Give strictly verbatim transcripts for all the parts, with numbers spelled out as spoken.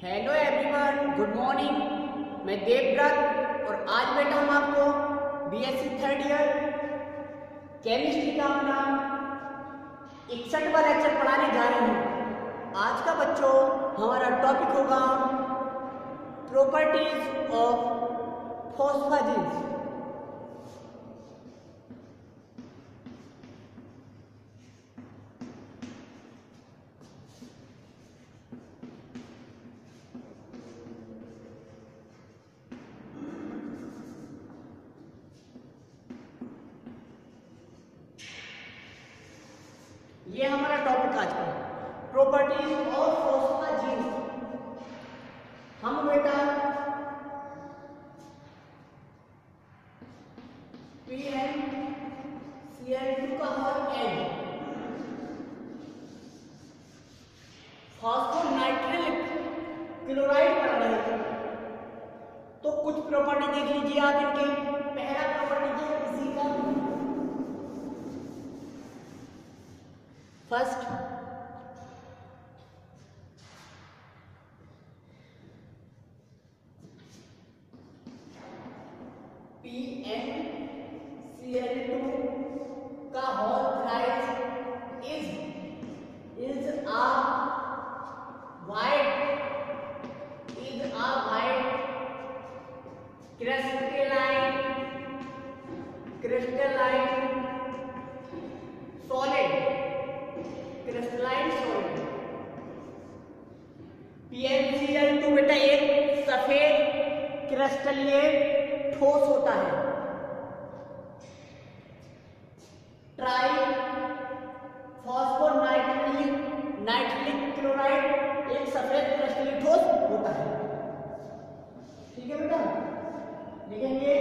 Hello everyone, good morning. मैं देवव्रत और आज बेटा हम आपको बी.Sc थर्ड ईयर केमिस्ट्री का अपना इकसठवां लेक्चर पढ़ाने जा रहे हैं। आज का बच्चों हमारा टॉपिक होगा प्रॉपर्टीज ऑफ फॉस्फाजिन्स। ये हमारा टॉपिक आज का प्रॉपर्टीज ऑफ फॉस्फाजिन्स। हम बेटा P N C L two का होल एन फॉस्फोनाइट्रिल क्लोराइड बन रहे थे। तो कुछ प्रॉपर्टी देख लीजिए आप इनके। पहला प्रॉपर्टी है इसी का first P N C L two का whole thrice is is a white is a white crystalline crystalline solid crystalline solid. P N C L two बेटा एक सफेद क्रिस्टलीय ठोस होता है। ट्राई फॉस्फोनाइट्रिल नाइट्रिलिक क्लोराइड एक सफेद क्रिस्टलीय ठोस होता है। ठीक है बेटा, लिखेंगे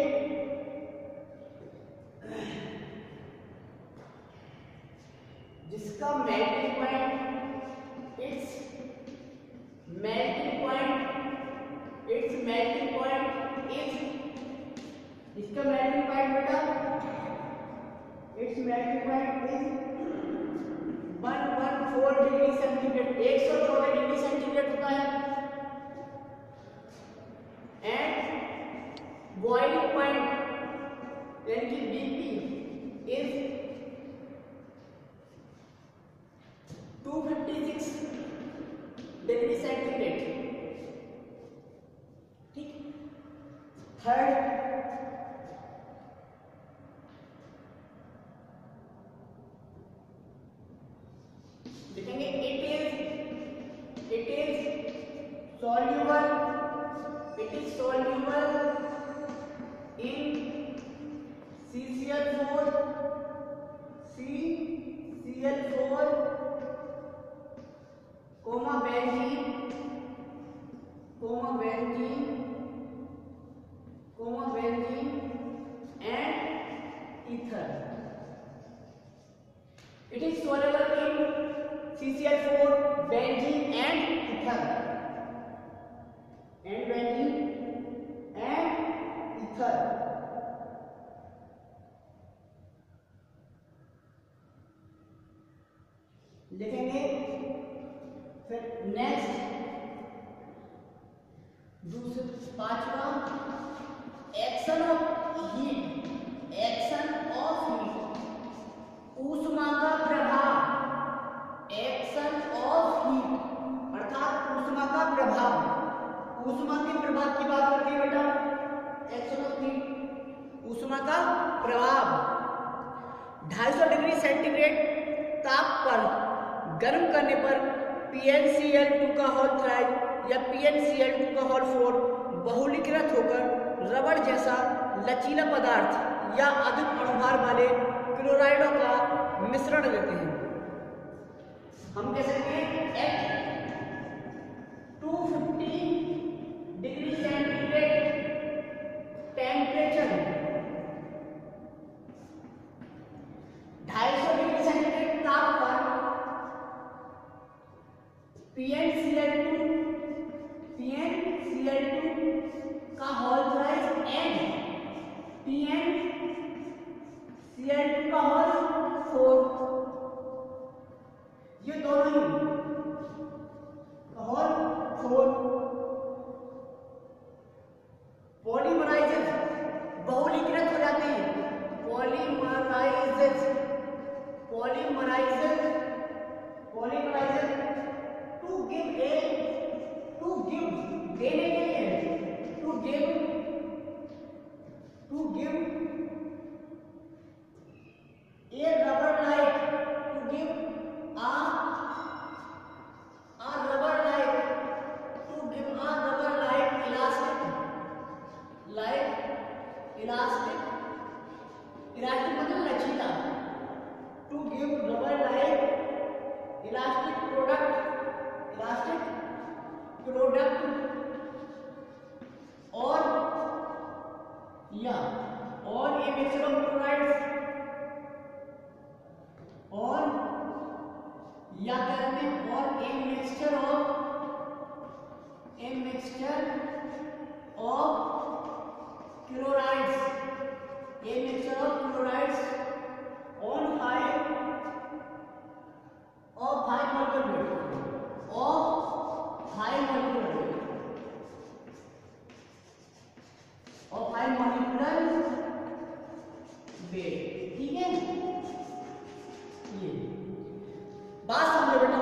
जिसका melting point it's melting point it's melting point is इसका मेल्टिंग पॉइंट बेटा it's melting point is one one four degree centigrade एक सौ चौदह डिग्री सेंटीग्रेड होता है। एंड बॉइलिंग पॉइंट यानी कि BP is two fifty six degree centigrade. ठीक। थर्ड लिखेंगे it is it is soluble it is soluble in C C L four C C L four comma benzene comma benzene comma benzene and ether. It is soluble in C C L four benzene and ether and benzene and ether. लिखेंगे फिर next दूसरा पांचवा action of heat action of heat ऊष्मा का प्रभाव action of heat अर्थात ऊष्मा का प्रभाव। ऊष्मा के प्रभाव की बात करते हैं बेटा। एक्शन ऑफ हीट ऊष्मा का प्रभाव दो सौ पचास डिग्री सेंटीग्रेड ताप पर गर्म करने पर P N C L two का होल थ्राइस या P N C L two का होल फोर बहुलीकृत होकर रबड़ जैसा लचीला पदार्थ या अधिक अणुभार वाले क्लोराइडों का मिश्रण देते हैं। हम कह सकते हैं at two fifty degree centigrade temperature ढाई सौ डिग्री सेंटीग्रेड ताप पर P N C L two P N C L two का whole thrice N P N C L two का होल फोर ये दोनों ही whole four mixture of chlorides or या कहते हैं और a mixture of a mixture of chlorides a mixture of chlorides on high of high molecular weight of high molecular weight of high molecular weight। ठीक है, ये बात समझो बेटा।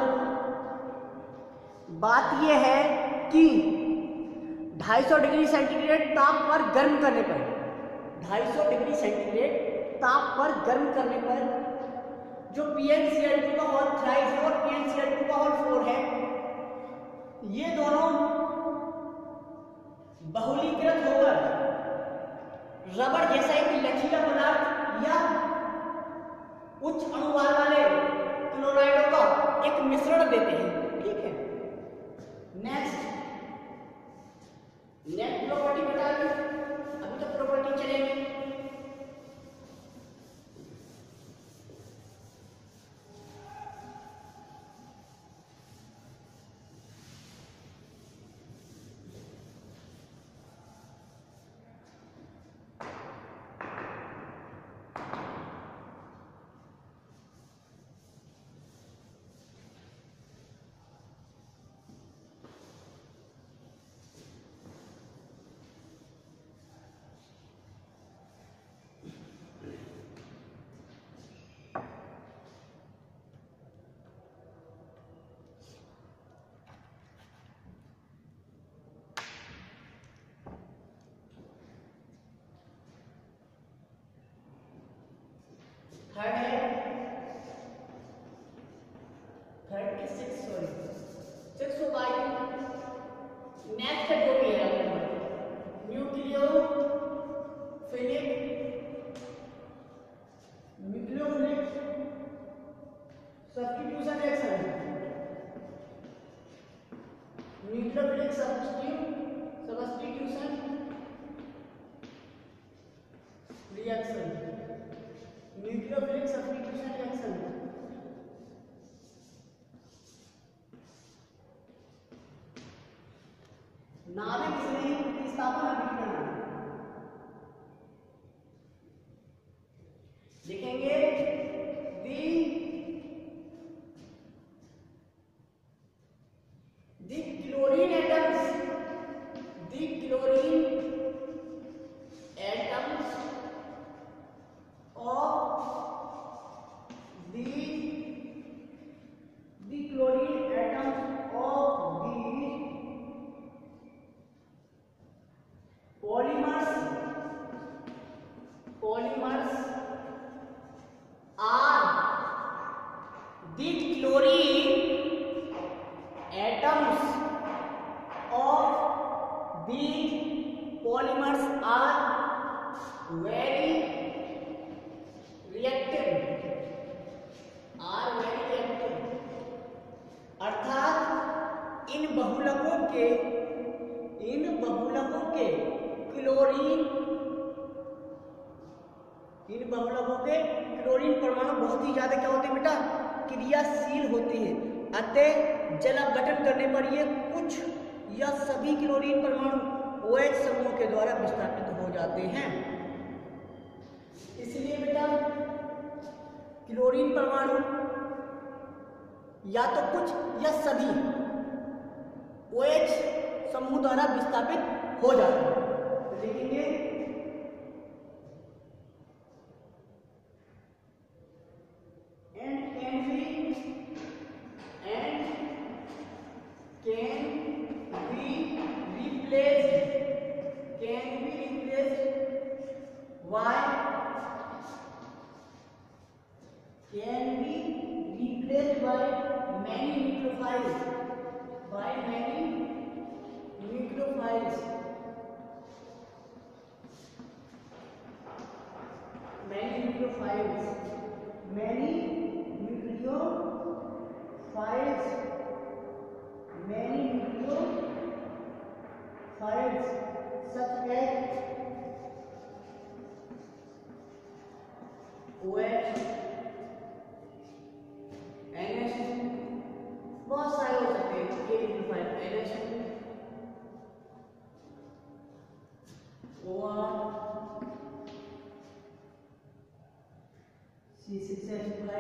बात ये है कि दो सौ पचास डिग्री सेंटीग्रेड ताप पर गर्म करने पर दो सौ पचास डिग्री सेंटीग्रेड ताप पर गर्म करने पर जो P N C L two का होल थ्राइस है और P N C L two का होल फोर है, ये दोनों बहुलीकृत होकर रबड़ जैसा एक लचीला पदार्थ या उच्च अणुबल वाले क्लोराइडों का एक मिश्रण देते हैं। ठीक है, नेक्स्ट नेक्स्ट प्रॉपर्टी बताइए। अभी तो प्रॉपर्टी चलेगी। थर्ड है थर्ड के सिक्स सॉरी सिक्स हो बाई नेक्स्ट जो भी है nucleophilic nucleophilic substitution reaction nucleophilic substitution reaction nucleophilic substitution reaction नाभिक श्रेणी प्रतिस्थापन अभिक्रिया लिखेंगे। The the chlorine atoms the chlorine atoms of the the chlorine atoms of the polymers polymers are the chlorine atoms of the polymers are very reactive are very reactive अर्थात इन बहुलकों के इन बहुलकों के chlorine इन बहुलकों के chlorine परमाणु बहुत ही ज्यादा क्या होते हैं बेटा, क्रियाशील होते हैं। अतः जल अपघटन करने पर ये कुछ या सभी क्लोरीन परमाणु OH समूह के द्वारा विस्थापित हो जाते हैं। इसलिए बेटा क्लोरीन परमाणु या तो कुछ या सभी OH समूह द्वारा विस्थापित हो जाते हैं। तो लिखेंगे and can be and can be replaced can be replaced by can be replaced by many nucleophiles by many nucleophiles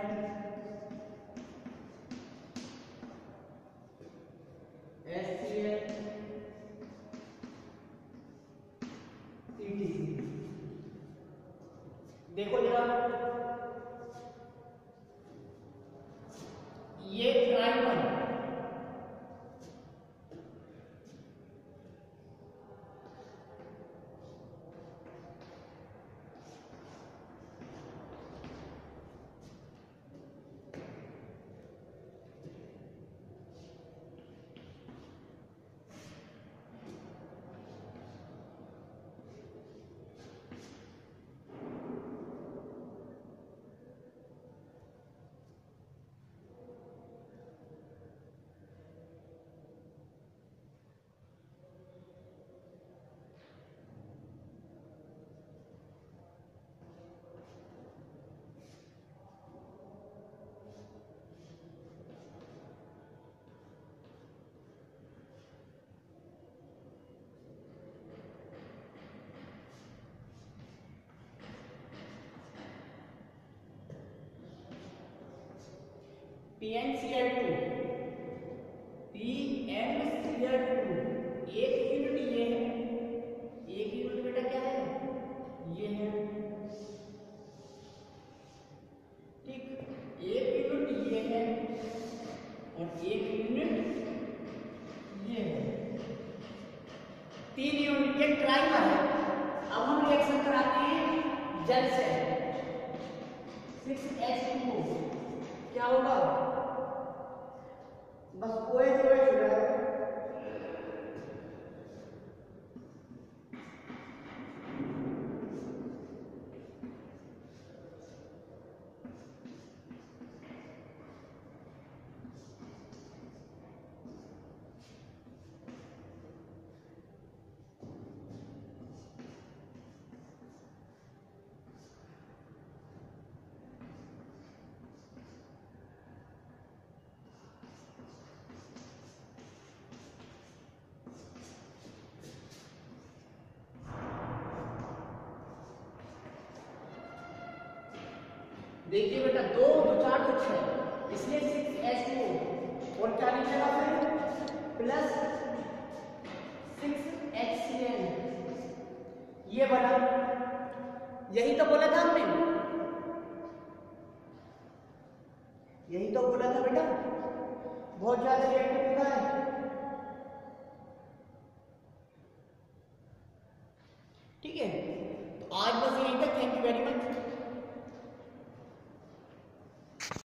HCl देखो जरा, ये trimer P N C L two, P N C L two, एक unit ये है, एक unit बेटा क्या है, ये है, ठीक, एक यूनिट ये है और एक यूनिट ये है, तीन यूनिट के ट्राइमर है। अब हम रिएक्शन कराते हैं जल से, सिक्स एच टू ओ क्या होगा, बस कोई कोई जुड़ा है, देखिए बेटा दो दो चार दो छह, इसलिए सिक्स एच टू ओ और क्या लिखेगा फिर plus six H C L, ये बना, यही तो बोला था हमने, यही तो बोला था बेटा, बहुत ज्यादा रिएक्टिव होता है, ठीक है। तो आज बस यही तक, थैंक यू वेरी मच।